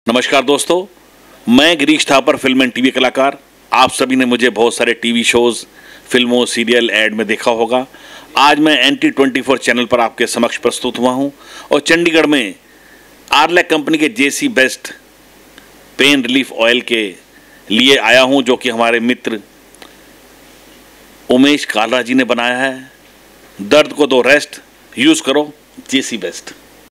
नमस्कार दोस्तों, मैं Girish Thapar, film and TV कलाकार। आप सभी ने मुझे बहुत सारे टीवी शोज़, फिल्मों, सीरियल, ऐड में देखा होगा। आज मैं NT24 चैनल पर आपके समक्ष प्रस्तुत हुआ हूं और चंडीगढ़ में आरलैक कंपनी के JC best pain relief oil के लिए आया हूं, जो कि हमारे मित्र उमेश कालरा जी ने बनाया है। दर्द को दो रेस्ट, यूज़ करो JC बेस्ट।